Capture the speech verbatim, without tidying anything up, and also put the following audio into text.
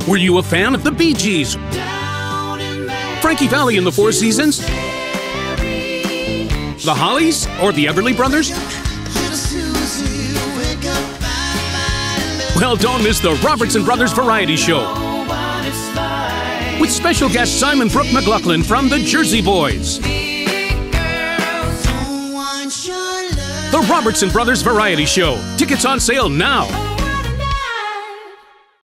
Were you a fan of the Bee Gees? Frankie Valli and the Four Seasons? The Hollies? Or the Everly Brothers? Well, don't miss the Robertson Brothers Variety Show with special guest Simon Brooke McLaughlin from the Jersey Boys. The Robertson Brothers Variety Show. Tickets on sale now.